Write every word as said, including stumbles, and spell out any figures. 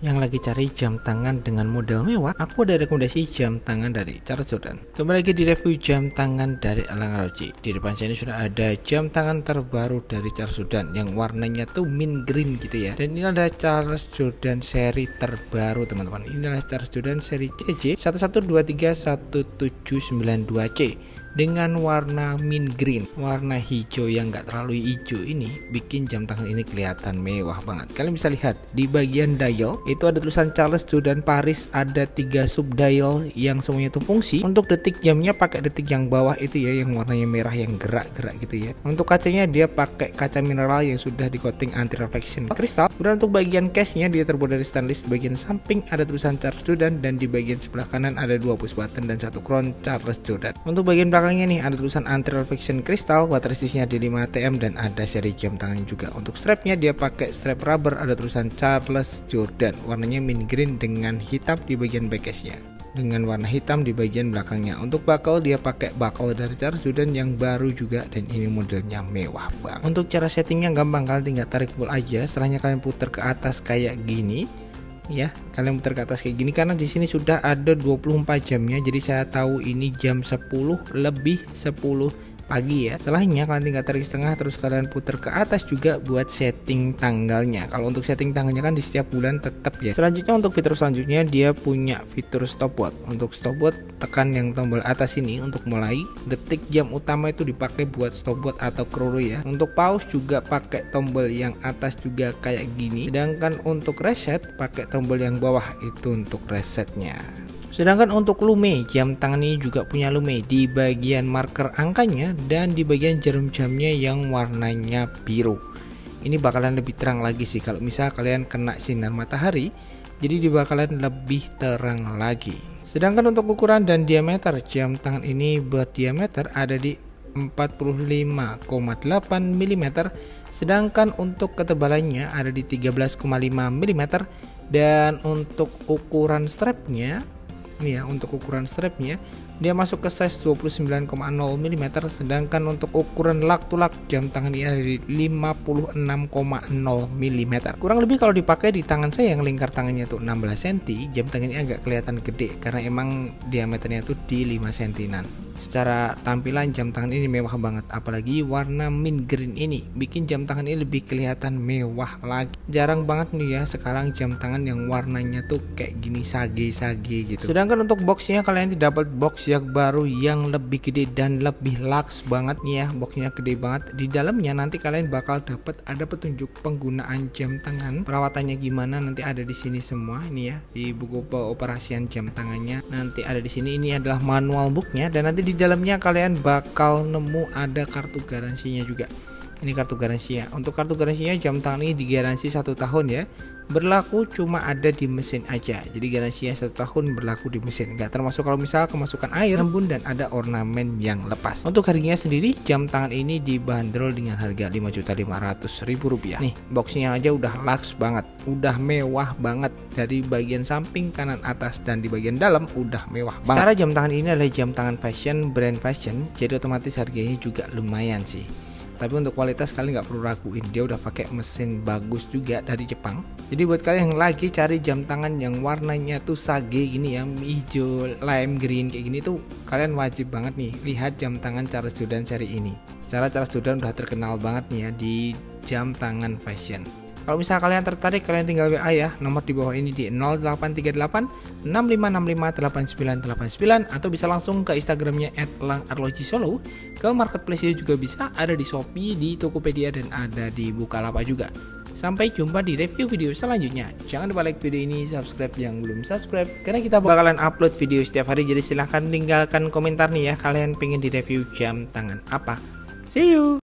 Yang lagi cari jam tangan dengan model mewah, aku ada rekomendasi jam tangan dari Charles Jourdan. Kembali lagi di review jam tangan dari Elang R O G. Di depan saya ini sudah ada jam tangan terbaru dari Charles Jourdan yang warnanya tuh mint green gitu ya. Dan ini adalah Charles Jourdan seri terbaru teman-teman. Ini adalah Charles Jourdan seri C J satu satu dua tiga satu tujuh sembilan dua C dengan warna mint green, warna hijau yang gak terlalu hijau ini bikin jam tangan ini kelihatan mewah banget. Kalian bisa lihat di bagian dial itu ada tulisan Charles Jourdan Paris, ada tiga sub dial yang semuanya itu fungsi. Untuk detik jamnya pakai detik yang bawah itu ya, yang warnanya merah yang gerak-gerak gitu ya. Untuk kacanya dia pakai kaca mineral yang sudah di coating anti reflection kristal. Kemudian untuk bagian case-nya dia terbuat dari stainless. Di bagian samping ada tulisan Charles Jourdan dan di bagian sebelah kanan ada dua push button dan satu crown Charles Jourdan. Untuk bagian belakangnya nih ada tulisan anti reflection kristal, water resistnya di lima T M dan ada seri jam tangannya juga. Untuk strapnya dia pakai strap rubber, ada tulisan Charles Jourdan, warnanya mint green dengan hitam di bagian backcase-nya, dengan warna hitam di bagian belakangnya. Untuk buckle dia pakai buckle dari Charles Jourdan yang baru juga dan ini modelnya mewah banget. Untuk cara settingnya gampang, kalian tinggal tarik pull aja, setelahnya kalian putar ke atas kayak gini. Ya, kalian putar ke atas kayak gini karena di sini sudah ada dua puluh empat jamnya. Jadi saya tahu ini jam sepuluh lebih sepuluh pagi ya. Setelahnya kalian tinggal tarik setengah, terus kalian putar ke atas juga buat setting tanggalnya. Kalau untuk setting tanggalnya kan di setiap bulan tetap ya. Selanjutnya untuk fitur selanjutnya dia punya fitur stopwatch. Untuk stopwatch tekan yang tombol atas ini untuk mulai. Detik jam utama itu dipakai buat stopwatch atau chrono ya. Untuk pause juga pakai tombol yang atas juga kayak gini. Sedangkan untuk reset pakai tombol yang bawah itu untuk resetnya. Sedangkan untuk lume, jam tangan ini juga punya lume di bagian marker angkanya dan di bagian jarum jamnya yang warnanya biru. Ini bakalan lebih terang lagi sih kalau misal kalian kena sinar matahari, jadi dia bakalan lebih terang lagi. Sedangkan untuk ukuran dan diameter, jam tangan ini berdiameter ada di empat puluh lima koma delapan milimeter, sedangkan untuk ketebalannya ada di tiga belas koma lima milimeter. Dan untuk ukuran strapnya, nih ya, untuk ukuran strapnya dia masuk ke size dua puluh sembilan koma nol milimeter, sedangkan untuk ukuran lug to lug jam tangan ini ada di lima puluh enam koma nol milimeter. Kurang lebih kalau dipakai di tangan saya yang lingkar tangannya tuh enam belas sentimeter, jam tangan ini agak kelihatan gede karena emang diameternya tuh di lima sentimeter. Secara tampilan jam tangan ini mewah banget, apalagi warna mint green ini bikin jam tangan ini lebih kelihatan mewah lagi. Jarang banget nih ya sekarang jam tangan yang warnanya tuh kayak gini sage-sage gitu. Sedangkan untuk boxnya kalian dapat box yang baru yang lebih gede dan lebih luxe banget nih ya. Boxnya gede banget. Di dalamnya nanti kalian bakal dapat ada petunjuk penggunaan jam tangan, perawatannya gimana nanti ada di sini semua ini ya. Di buku pengoperasian jam tangannya nanti ada di sini. Ini adalah manual booknya dan nanti di di dalamnya kalian bakal nemu ada kartu garansinya juga. Ini kartu garansinya. Untuk kartu garansinya jam tangan ini digaransi satu tahun ya. Berlaku cuma ada di mesin aja. Jadi garansinya satu tahun berlaku di mesin. Enggak termasuk kalau misal kemasukan air, embun dan ada ornamen yang lepas. Untuk harganya sendiri jam tangan ini dibanderol dengan harga lima juta lima ratus ribu rupiah. Nih, boxnya aja udah luxe banget, udah mewah banget. Dari bagian samping, kanan, atas dan di bagian dalam udah mewah banget. Secara jam tangan ini adalah jam tangan fashion, brand fashion, jadi otomatis harganya juga lumayan sih. Tapi untuk kualitas kalian nggak perlu raguin, dia udah pakai mesin bagus juga dari Jepang. Jadi buat kalian yang lagi cari jam tangan yang warnanya tuh sage gini ya, hijau, lime green kayak gini tuh, kalian wajib banget nih lihat jam tangan Charles Jourdan seri ini. Secara Charles Jourdan udah terkenal banget nih ya di jam tangan fashion. Kalau misalnya kalian tertarik, kalian tinggal W A ya, nomor di bawah ini di nol delapan tiga delapan enam lima enam lima delapan sembilan delapan sembilan, atau bisa langsung ke Instagramnya et elang r o g solo. Ke marketplace juga bisa, ada di Shopee, di Tokopedia dan ada di Bukalapak juga. Sampai jumpa di review video selanjutnya. Jangan lupa like video ini, subscribe yang belum subscribe, karena kita bakalan upload video setiap hari. Jadi silahkan tinggalkan komentar nih ya, kalian pengen di review jam tangan apa. See you.